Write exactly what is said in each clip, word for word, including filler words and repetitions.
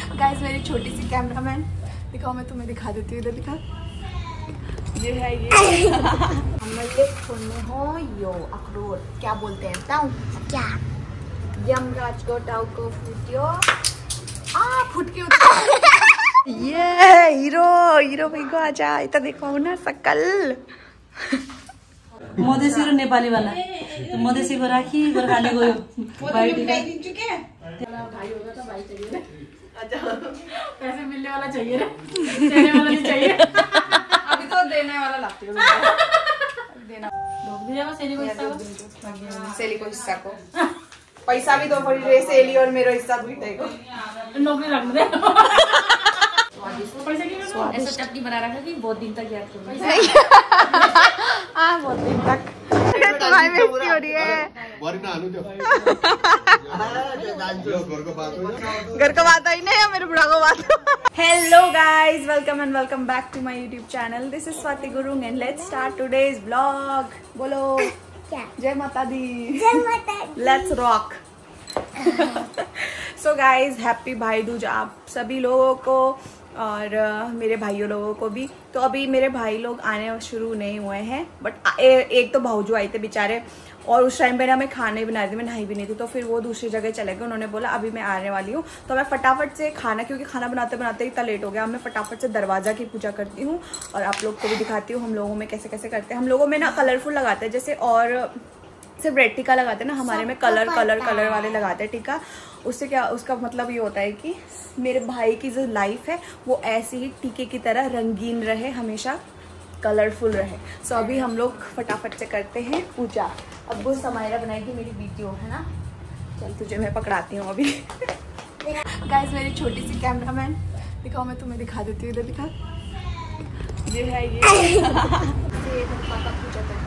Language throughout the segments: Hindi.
गाइस मेरी छोटी सी कैमरामैन, दिखाओ मैं तुम्हें दिखा देती हूँ, इधर दिखा। ये है ये हमले फोड़ने हो यो अखरोट, क्या बोलते हैं बताऊँ क्या? यमराज को टाउ को फूटियो आ फुट के ये हीरो हीरो भाई को आजा, इतना देखो ना सकल मधेसी र नेपाली वाला मधेसी को राखी गोर्खाली गयो भाइ दिन्छु के भाइ होगा तो भाइ चाहिए। अच्छा पैसे मिलने वाला चाहिए रे, देने वाला नहीं चाहिए। अभी तो देने वाला लाती हूँ, देना दो दिया सेली को हिस्सा को, सेली को हिस्सा को पैसा भी दो पड़ी रे, सेली और मेरा हिस्सा भी को नौकरी लगने दे। ऐसा चटनी बना रखा कि बहुत दिन तक याद करूंगा। हाँ बहुत दिन तक तुम्हारी बेइज्जती हो रही है। घर का बात आई नहीं, मेरे बुढ़ा को बात। Hello guys, welcome and welcome back to my YouTube channel. This is Swati Gurung and let's start today's blog. बोलो जय माता दी, जय माता दी, let's rock. So guys happy Bhai Dooj आप सभी लोगों को और uh, मेरे भाइयों लोगों को भी। तो अभी मेरे भाई लोग आने शुरू नहीं हुए हैं, बट ए, एक तो भाऊजू आए थे बेचारे, और उस टाइम पे ना मैं खाने बना रही थी, मैं नहाई भी नहीं थी, तो फिर वो दूसरी जगह चले गए। उन्होंने बोला अभी मैं आने वाली हूँ, तो मैं फटाफट से खाना, क्योंकि खाना बनाते बनाते इतना लेट हो गया, मैं फटाफट से दरवाजा की पूजा करती हूँ और आप लोग को भी दिखाती हूँ हम लोगों में कैसे कैसे करते हैं। हम लोगों में ना कलरफुल लगाते हैं, जैसे और सिर्फ रेड टीका लगाते हैं ना, हमारे में कलर कलर कलर वाले लगाते हैं टीका। उससे क्या, उसका मतलब ये होता है कि मेरे भाई की जो लाइफ है वो ऐसे ही टीके की तरह रंगीन रहे, हमेशा कलरफुल रहे। सो so, अभी हम लोग फटाफट से करते हैं पूजा। अब वो समायरा बनाएगी मेरी वीडियो, है ना। चल तुझे मैं पकड़ाती हूँ अभी। गाइस मेरी छोटी सी कैमरामैन, दिखाओ मैं तुम्हें दिखा देती हूँ, इधर दिखा। ये है ये पापा पूजा करते हैं।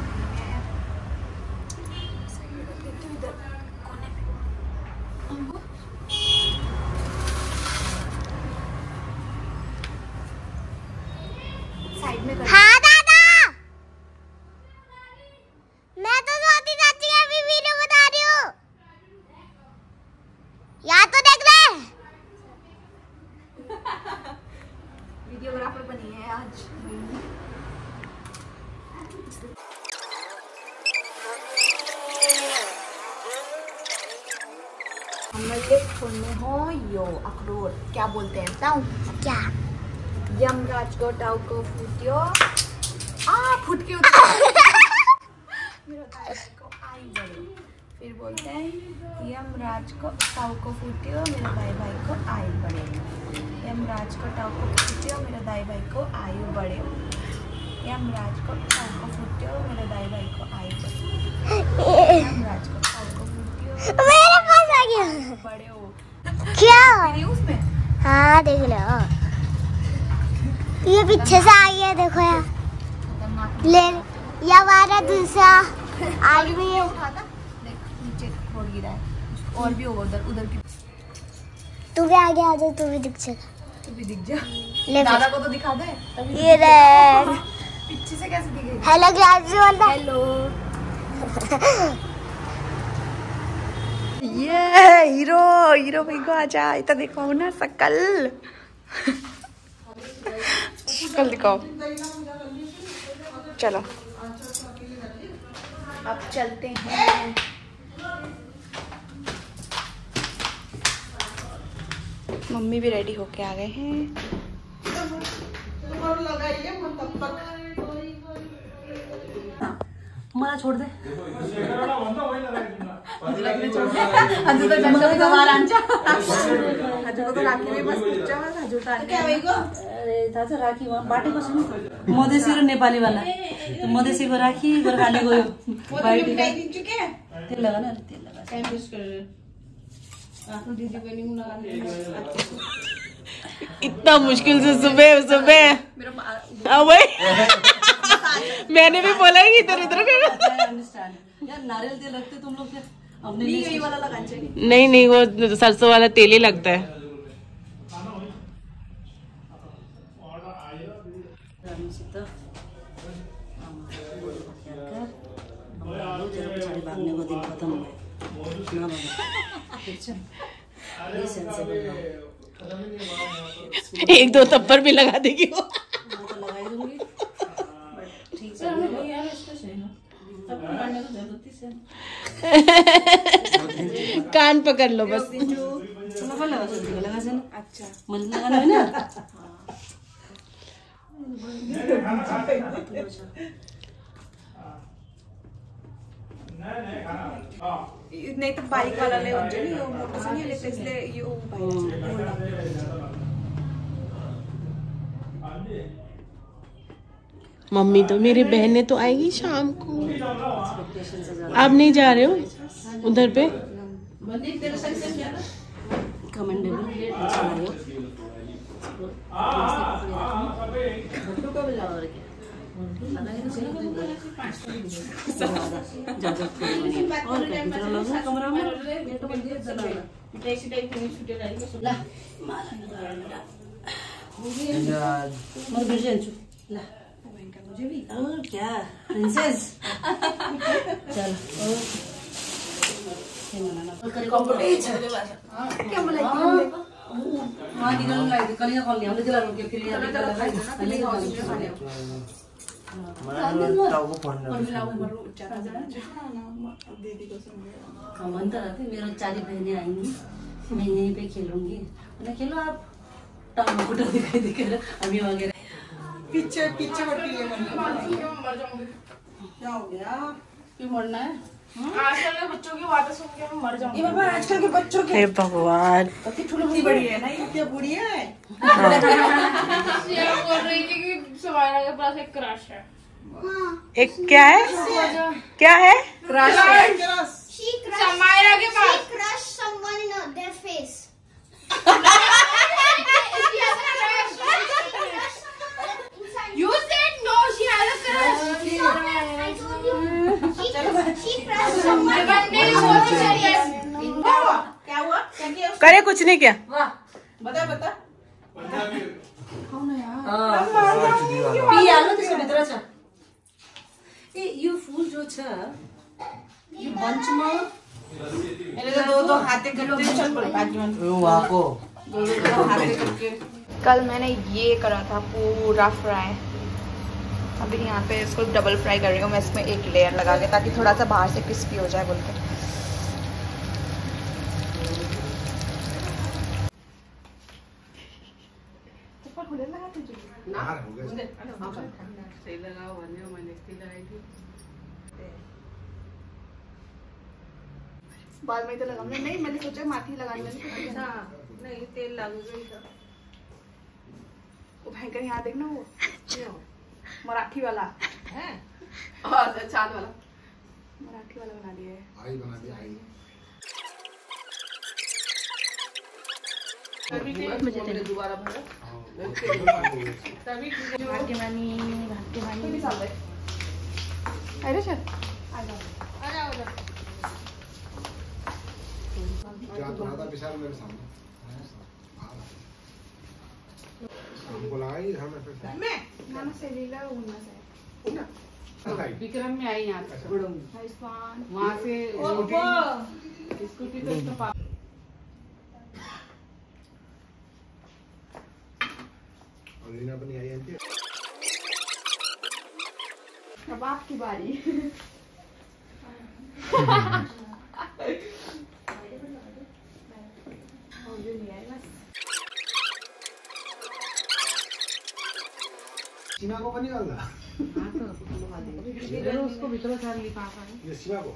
हाँ दादा, मैं तो स्वाति चाची का भी वीडियो बता रही हूँ, यहाँ तो देख ले। वीडियोग्राफर बनी है आज। हमले फोड़ने हो यो अखरोट, क्या बोलते हैं बताऊँ क्या? यमराज को टाउ को फूटियो आ फुट के मेरा दाई को आई बड़े। फिर बोलते हैं यमराज को टाउ को फूटियो, मेरा दाई भाई को आई बड़े। यमराज को टाउ को फूटियो, मेरा दाई भाई को आयु बड़े। यमराज को टाउ को फूटियो, मेरा दाई भाई को आयु बड़े। यमराज को टाउ को फूटियो, मेरे पास आ गया बड़े हो क्या उसमें। हाँ देख लो, ये पीछे से आ गया, देखो यार ले या हमारा दूसरा आदमी है। उठाता देख नीचे छोड़ गिरा है, और भी होगा उधर उधर की। तू भी आगे आ जा, तू भी दिख जा, तू भी दिख जा। ले दादा को तो दिखा दे तभी। ये रे पीछे से कैसे दिखेगी? हेलो ग्लास वाला, हेलो। ये हीरो हीरो भाई को आजा, इतना देखो ना सकल कल दिखाओ। चलो अब चलते हैं। मम्मी भी रेडी होके आ गए हैं। मलाई छोड़ दे, हजुर त जन्मको गवार आन्छ, हजुरको त राखी नै बस पुग्छ, हजुर त अनि क्या भएको? अरे थाहा छ राखी बाटेको छु, मधेसी र नेपाली वाला मधेसी को राखी गोर्खाली गयो भाइ दिन्छु के तेल लगा न, तेल लगा टाइम वेस्ट गरेर आफ्नो दिदी पनि लगाउनु। इतना मुश्किल से सुबह सुबह मेरा भाई मैंने भी बोला कि इधर इधर यार नारियल तेल रखते तुम लोग क्या अपने लिए वाला लगाना चाहिए। नहीं नहीं वो सरसों वाला तेल ही लगता है। भागने को दिन खत्म हुआ एक दो थप्पड़ भी लगा देगी वो। लगाई दूंगी ठीक से यार इसको सही ना थप्पड़ मारने को जरूरत ही से कान पकड़ लो बस। लगा लगा सकती लगा से ना अच्छा मन लगाना है ना नहीं तो बाइक वाला ले उनसे नहीं, वो मोटर से नहीं लेते इसलिए ये वो मम्मी तो मेरी बहनें तो आएगी शाम को। आप नहीं जा रहे हो उधर पे? कमेंडेबल अच्छा लगा कमरा में और क्या प्रिंसेस चल हाँ निकल लाई कल या कल हमने चला रुके फिर ये मनता रहती मेरा चारी बहनें आएंगी मैं यहीं पे खेलूंगी मैंने खेलो आप टांगों को दिखाई दिखाई अभी वगैरह पीछे पीछे बढ़ती है। क्या हो गया क्यों मरना है आजकल के बच्चों की बातें सुन के मैं मर जाऊंगी। ये बाबा आजकल के बच्चों के हे भगवान कति ठुली बड़ी है ना ये क्या बुढ़ी है ये बोल रही थी कि समायरा के पास एक क्रश है। एक क्या है क्या है क्रश She crushed, समायरा के पास she crushed someone in her, their face. You said no, she has a crush. I told you. She, she crushed someone. नहीं बोलती serious। क्या हुआ क्या हुआ क्या किया करे कुछ नहीं किया। वाह बता बता कौन है यार? पी आलो त्यसको भित्र छ ए यो फूल जो छ यो बन्चमा मैंने तो दो दो हाथे करके चल पड़े बाकी में वहाँ को दो दो हाथे करके। कल मैंने ये करा था पूरा फ्राई, अभी यहाँ पे इसको डबल फ्राई कर रही हूँ मैं इसमें एक लेयर लगा के ताकि थोड़ा सा बाहर से क्रिस्पी हो जाए बोल के। बाल में तो लगा नहीं, मैंने सोचा माथी लगाने में नहीं तेल लागू गई था। वो भयंकर यहाँ देखना वो मराठी वाला है और चांद वाला मराठी वाला बना दिया है। आई बना दिया आई। दोबारा भाग्यवानी भाग्यवानी अरे सर जा तो रहा था विशाल मेरे सामने हमको लगा ही घर में फिर मैं नाना से लीला उन्ना से विक्रम में आई यहाँ तक आयुष्मान वहाँ से स्कूटी तो उसका पापा और लीना अपनी आई आंटी अब आपकी बारी। सीमा को बनी वाला उसको भीतर से ली पापा ये सीमा को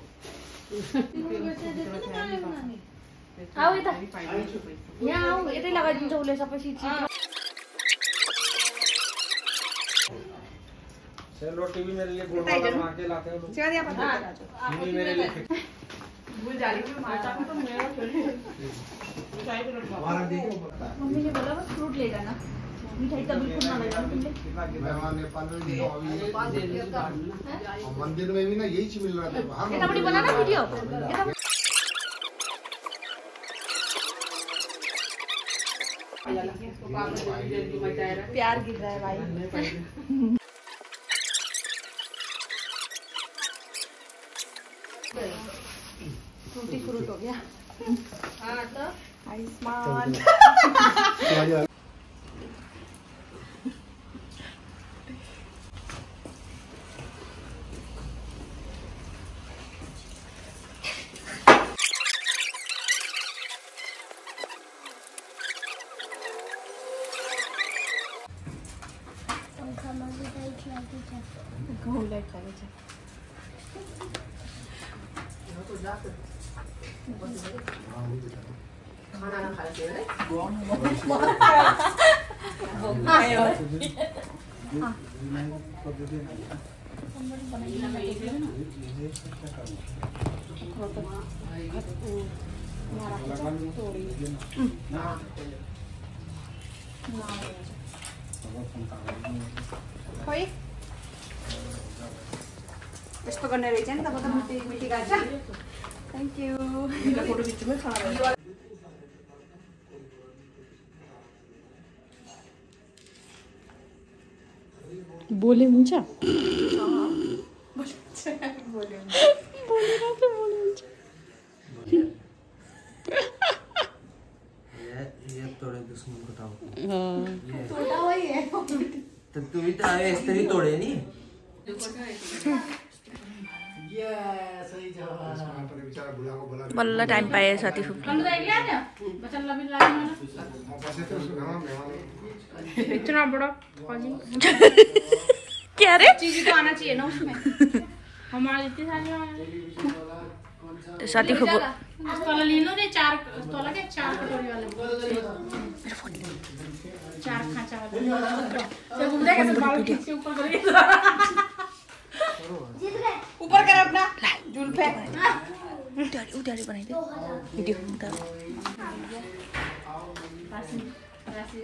आओ यता यहाँ आऊ यतै लगाइदिन्छ उसले सबै चिज। सर रोटी भी मेरे लिए गुड़ वाला बना के लाते हो सिखा दिया पता नहीं मेरे लिए भूल जा रही हूँ माता को तो मेरा हमारा देखो पता मम्मी ने बोला बस फ्रूट ले जाना मिठाई तो बिल्कुल ना ले जाना तुमने। मैं वहाँ नेपाल में भी अभी मंदिर में भी ना यही चीज मिल रहा था बाहर यता बड़ी बनाना वीडियो प्यार गिर रहा है भाई। फ्रूटी फ्रूट हो गया आयुष्मान खोइ यस्तो गर्ने रहेछ नि तपाईँ त मिठी मिठी गाछ थ्याङ्क यू फोटो खिच्नुमै खाना भयो बोले हुन्छ तू भी तो आए इस तरह तोड़े नहीं बल्ल टाइम पाए साथी इतना बड़ा क्या रे चीज तो आना चाहिए ना उसमें हमारे इतनी सारी साथी फुफू तोला लीनो ने चार तोला के चार कटोरी वाले चार खांचा वाले से घूम रहे कैसे बाल खींचे ऊपर करके ऊपर कर अपना जुल्फे उधारी उधारी बनाई दे वीडियो उतार राशि राशि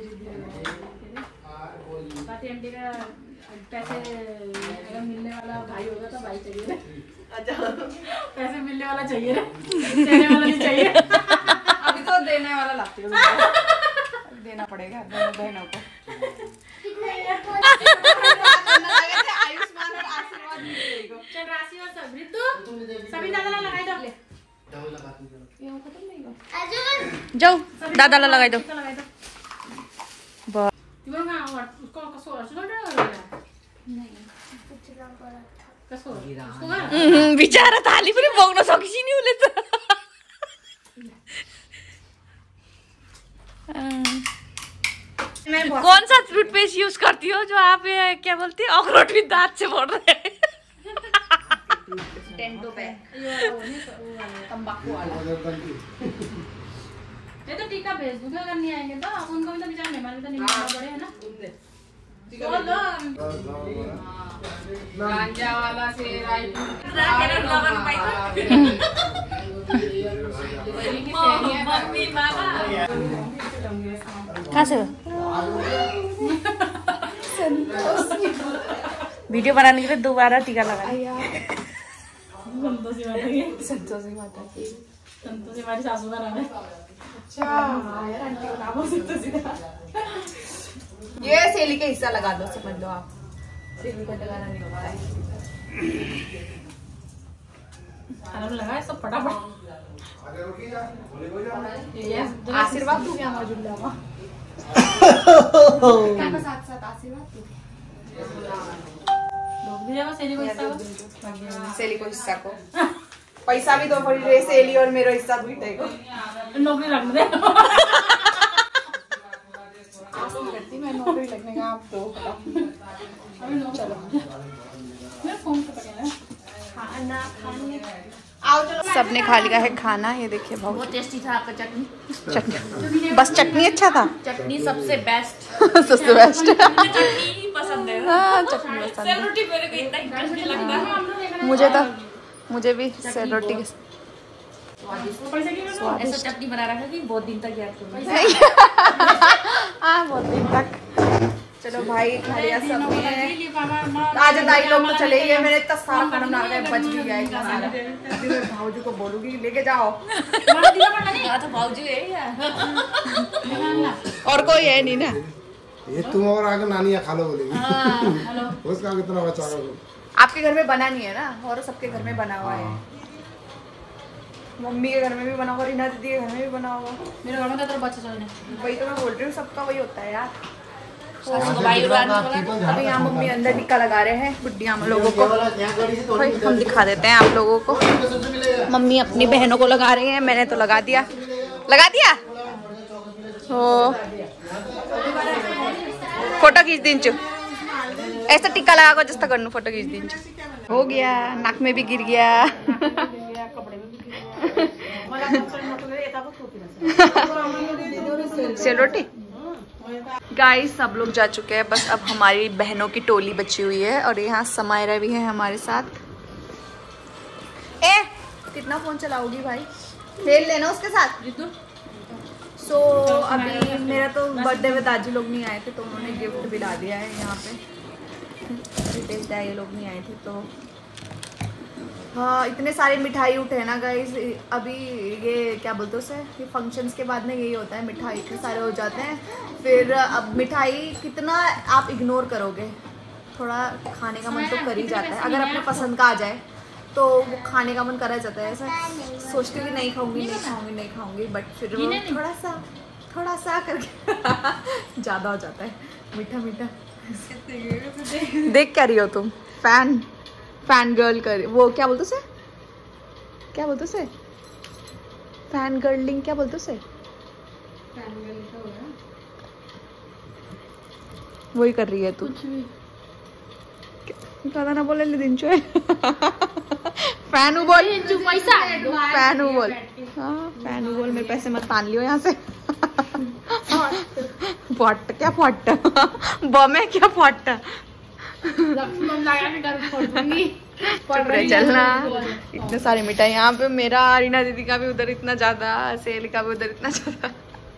पार्टी एमडी का पैसे अगर मिलने वाला भाई होगा तो भाई चाहिए अच्छा पैसे मिलने वाला चाहिए देने वाला नहीं चाहिए अभी तो देने वाला लगती है देना पड़ेगा दोनों बहनों को आयुष्मान और आशीर्वाद मिलेगा चल राशि और सब रितु सभी दादा लगाई दो जाओ दादा ला लगाई दो लगाई दो तिम्रो कहाँ उसको कसो गर्छु नहीं कसो बिचारा थाली पनि बोक्न सकिस नि उले त कौन सा टूथपेस्ट यूज करती हो जो आप ये क्या बोलती है अखरोट भी दांत से बोल रहे हैं टेंटो पे तंबाकू वाला ये तो टीका भेज दूंगा अगर नहीं आएंगे तो उनको भी तो बेचारे मेहमान भी तो निमंत्रण पड़े है ना बोल दो गांजा वाला से राइट मम्मी बाबा कहाँ से वीडियो बनाने के लिए दोबारा टीका लगा संतोषी माता की संतोषी माता की संतोषी हमारी सासू का नाम है अच्छा यार आंटी को नाम हो संतोषी ये सेली का हिस्सा लगा दो समझ लो आप सेली का लगाना नहीं होता है आराम लगा है सब फटाफट आशीर्वाद तू क्या मौजूद लावा साथ साथ आशीर्वाद सेली को हिस्सा सेली को हिस्सा को पैसा भी तो पड़ी रहे सेली और मेरा हिस्सा भी देगा नौकरी लगने दे करती मैं नौकरी लगने का आप तो चलो मैं फोन कर पकड़ा खाना खाने आओ चलो सबने खा लिया है खाना ये देखिए बहुत टेस्टी था आपका चटनी चटनी बस चटनी अच्छा था चटनी सबसे बेस्ट सबसे बेस्ट चटनी पसंद है हाँ चटनी पसंद है रोटी मेरे को इतना इंटरेस्ट नहीं लगता मुझे तो मुझे भी सेल रोटी के ऐसा चटनी बना रखा कि बहुत दिन तक याद करूंगी हाँ बहुत दिन तक चलो भाई खा लिया सबने आज दाई लोग तो चले गए मैंने इतना सारा खाना बना के बच भी गया इतना सारा अभी मैं भाऊजी को बोलूंगी लेके जाओ तो भाऊजी है और कोई है नहीं ना ये तुम और आगे नानी खा लो बोलेगी उसका कितना बचा लो आपके घर में बना नहीं है ना और सबके घर में बना हुआ है मम्मी के घर में भी बना होगा, रीना दीदी के घर में भी बना होगा, मेरे घर में तो तेरा बच्चा चलने वही तो मैं बोल रही हूँ, सबका वही होता है यार। अभी अभी यहाँ मम्मी अंदर टिक्का लगा रहे हैं बुड्ढिया हम लोगों को, हम दिखा देते हैं आप लोगों को। मम्मी अपनी बहनों को लगा रही है, मैंने तो लगा दिया लगा दिया ओ फोटो खींच दी चु ऐसा टिक्का लगा को जस्ता करनू फोटो खींच दी हो गया, नाक में भी गिर गया। से रोटी गाइस सब लोग जा चुके हैं, बस अब हमारी बहनों की टोली बची हुई है और यहाँ समायरा भी है हमारे साथ। ए कितना फोन चलाओगी भाई, खेल लेना उसके साथ। सो so, अभी मेरा तो बर्थडे में दादी लोग नहीं आए थे तो उन्होंने गिफ्ट भी ला दिया है यहाँ पे, ये लोग नहीं आए थे तो हाँ इतने सारे मिठाई उठे ना गाइस। अभी ये क्या बोलते हैं उसे, ये फंक्शंस के बाद में यही होता है, मिठाई इतने सारे हो जाते हैं, फिर अब मिठाई कितना आप इग्नोर करोगे, थोड़ा खाने का मन तो कर ही जाता है, अगर अपने पसंद का आ जाए तो वो खाने का मन करा जाता है। ऐसा सोचती हूँ कि नहीं खाऊंगी नहीं खाऊंगी नहीं खाऊंगी बट फिर वो थोड़ा सा थोड़ा सा करके ज़्यादा हो जाता है मीठा मीठा। देख क्या रही हो तुम, फैन फैन गर्ल कर, वो क्या बोलते उसे, क्या बोलते उसे, फैन गर्लिंग क्या बोलते उसे, वही कर रही है तू, ज्यादा ना बोले दिन चो फैन बोल पैसा फैन बोल, हाँ फैन बोल, मेरे पैसे मत तान लियो यहाँ से। फट क्या फट बम है क्या फट, चलना। इतने सारे मिठाई यहाँ पे, मेरा रीना दीदी का भी उधर इतना ज्यादा, सेल का भी उधर इतना ज्यादा।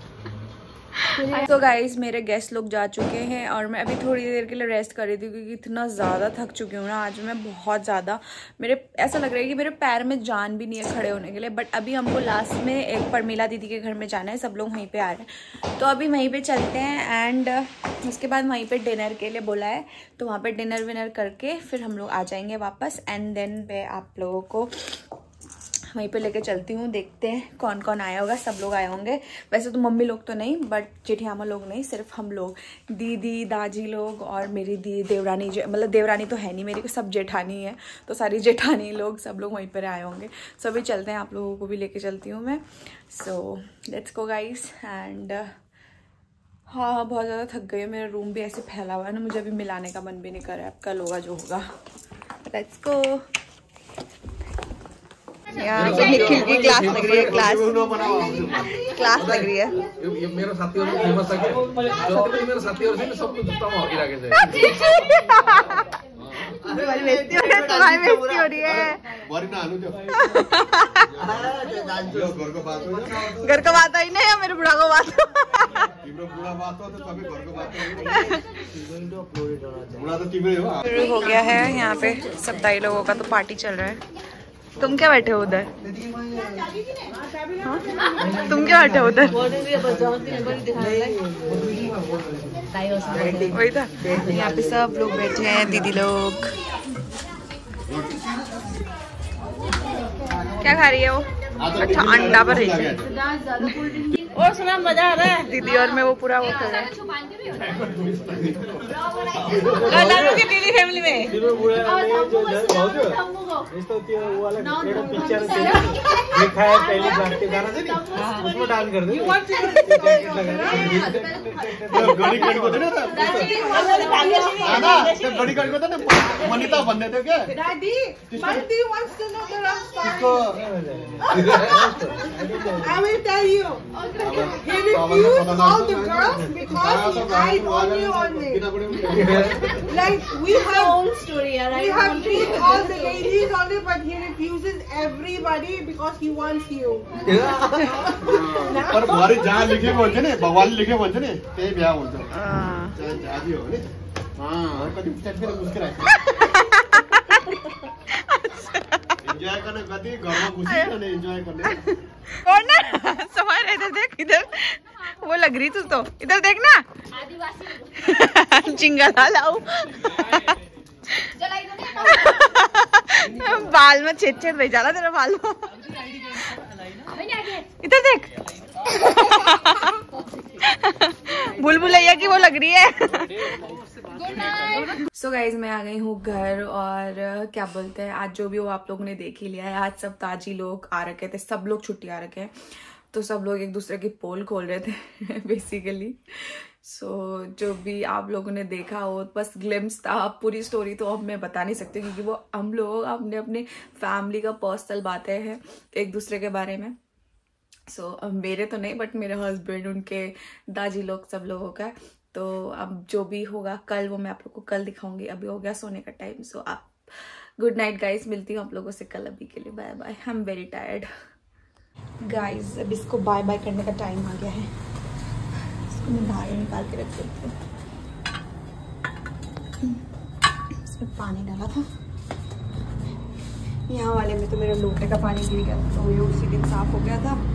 तो गाइस मेरे गेस्ट लोग जा चुके हैं और मैं अभी थोड़ी देर के लिए रेस्ट कर रही थी क्योंकि इतना ज़्यादा थक चुकी हूँ ना आज मैं, बहुत ज़्यादा। मेरे ऐसा लग रहा है कि मेरे पैर में जान भी नहीं है खड़े होने के लिए। बट अभी हमको लास्ट में एक परमीला दीदी के घर में जाना है, सब लोग वहीं पे आ रहे हैं तो अभी वहीं पे चलते हैं। एंड उसके बाद वहीं पे डिनर के लिए बोला है तो वहाँ पे डिनर विनर करके फिर हम लोग आ जाएंगे वापस। एंड देन मैं आप लोगों को वहीं पे लेके चलती हूँ, देखते हैं कौन कौन आया होगा। सब लोग आए होंगे वैसे तो, मम्मी लोग तो नहीं बट जेठियामा लोग नहीं, सिर्फ हम लोग, दीदी दाजी लोग और मेरी दी देवरानी, जो मतलब देवरानी तो है नहीं मेरी, सब जेठानी है तो सारी जेठानी लोग सब लोग वहीं पर आए होंगे। सो अभी चलते हैं, आप लोगों को भी लेके चलती हूँ मैं। So let's go guys. And हाँ बहुत ज़्यादा थक गई है, मेरा रूम भी ऐसे फैला हुआ है ना, मुझे अभी मिलाने का मन भी नहीं कर रहा है। अब कल होगा जो होगा। Let's go. यार निखिल की क्लास लग रही है, क्लास क्लास लग रही है। ये मेरा साथी और फेमस है जो मेरा साथी और से सब कुछ जूता मार के रखे से तुम्हारी बेइज्जती हो रही है, तुम्हारी बेइज्जती हो रही है। बारी ना आलू जो घर को बात हो, घर का बात आई नहीं है, मेरे बुढ़ा को बात हो, तीनों बुढ़ा बात हो तो कभी घर को बात हो, बुढ़ा तो तीनों हो। शुरू हो गया है यहाँ पे, सब दाई लोगों का तो पार्टी चल रहा है। तुम क्या बैठे हो उधर, हाँ? तुम क्या बैठे हो उधर, वही था। यहाँ पे सब लोग बैठे हैं, दीदी लोग। क्या खा रही है वो, अच्छा अंडा पर रही है। और सुना मजा आ रहा है, दीदी और मैं वो पूरा वो कर रहे हैं की दीदी फैमिली में। देखा है पहली बार के गाना से उसमें डांस कर दे, गड़ी कड़ी को देना था, गड़ी कड़ी को देना मनीता बनने थे क्या दादी। Mandy wants to know the love story. I will tell you. He refused all the girls because he eyed only only. Like we have own story, we have treated all the ladies only, but he refuses everybody because he wants you. पर बारी जहाँ लिखे बोलते ने, भगवान लिखे बोलते ने, ते ब्याह बोलते। हाँ। जाती हो ने? हाँ। कभी चट पे मुस्कुरा। एंजॉय करने कभी घर में घुसी तो नहीं एंजॉय करने। कौन ना समार इधर देख, इधर वो लग रही तू तो, इधर देख ना आदिवासी चिंगला लाऊ बाल में छेद छेद भेजा ना तेरा बाल में। इधर देख। बुलबुलैया की वो लग रही है। सो गाइज मैं आ गई हूँ घर और क्या बोलते हैं, आज जो भी वो आप लोगों ने देख ही लिया है। आज सब ताजी लोग आ रखे थे, सब लोग छुट्टी आ रखे हैं, तो सब लोग एक दूसरे की पोल खोल रहे थे बेसिकली। सो so, जो भी आप लोगों ने देखा वो बस ग्लिम्स था, पूरी स्टोरी तो अब मैं बता नहीं सकती क्योंकि वो हम लोग अपने अपने फैमिली का पर्सनल बातें हैं एक दूसरे के बारे में। सो so, मेरे तो नहीं बट मेरे हस्बैंड, उनके दादी लोग, सब लोगों का। तो अब जो भी होगा कल वो मैं आप लोग को कल दिखाऊंगी। अभी हो गया सोने का टाइम। सो so, आप गुड नाइट गाइज, मिलती हूँ आप लोगों से कल। अभी के लिए bye bye, I am very tired guys. अब इसको बाय बाय करने का टाइम आ गया है। इसको मैं बाहर निकाल के रख देती हूँ। इसमें पानी डाला था, यहाँ वाले में तो मेरे लोटे का पानी गिर गया तो ये उसी दिन साफ हो गया था।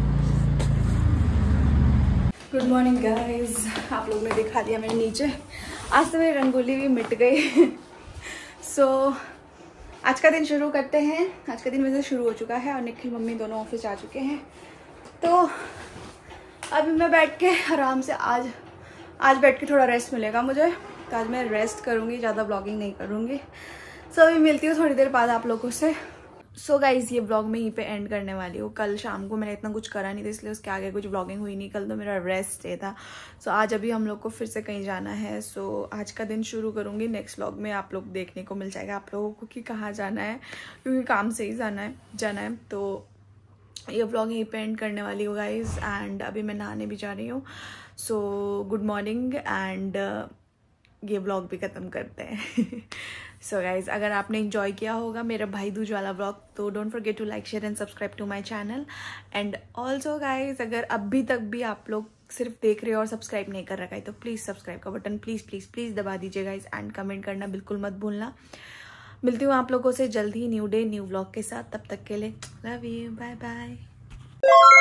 गुड मॉर्निंग गाइज, आप लोगों ने दिखा दिया मेरे नीचे। आज तो मेरी रंगोली भी मिट गई। सो so, आज का दिन शुरू करते हैं। आज का दिन वैसे शुरू हो चुका है और निखिल मम्मी दोनों ऑफिस जा चुके हैं। तो अभी मैं बैठ के आराम से आज आज बैठ के थोड़ा रेस्ट मिलेगा मुझे, तो आज मैं रेस्ट करूँगी, ज़्यादा ब्लॉगिंग नहीं करूँगी। सो so, अभी मिलती हूँ थोड़ी देर बाद आप लोगों से। सो so गाइज ये ब्लॉग मैं यहीं पे एंड करने वाली हूँ। कल शाम को मैंने इतना कुछ करा नहीं था इसलिए उसके आगे कुछ ब्लॉगिंग हुई नहीं। कल तो मेरा रेस्ट डे था। सो so, आज अभी हम लोग को फिर से कहीं जाना है। सो so, आज का दिन शुरू करूँगी। नेक्स्ट ब्लॉग में आप लोग देखने को मिल जाएगा आप लोगों को कि कहाँ जाना है, क्योंकि काम से ही जाना है जाना है तो ये व्लॉग यहीं पे एंड करने वाली हूँ गाइज। एंड अभी मैं नहाने भी जा रही हूँ। सो गुड मॉर्निंग एंड ये व्लॉग भी ख़त्म करते हैं। सो गाइज अगर आपने इंजॉय किया होगा मेरा भाई दूज वाला व्लॉग तो don't forget to like share and subscribe to my channel. And also guys अगर अभी तक भी आप लोग सिर्फ देख रहे हो और सब्सक्राइब नहीं कर रखा है तो प्लीज़ सब्सक्राइब का बटन प्लीज़ प्लीज़ प्लीज़ दबा दीजिए गाइज। एंड कमेंट करना बिल्कुल मत भूलना। मिलती हूँ आप लोगों से जल्द ही न्यू डे न्यू व्लॉग के साथ। तब तक के लिए लव यू, बाय बाय।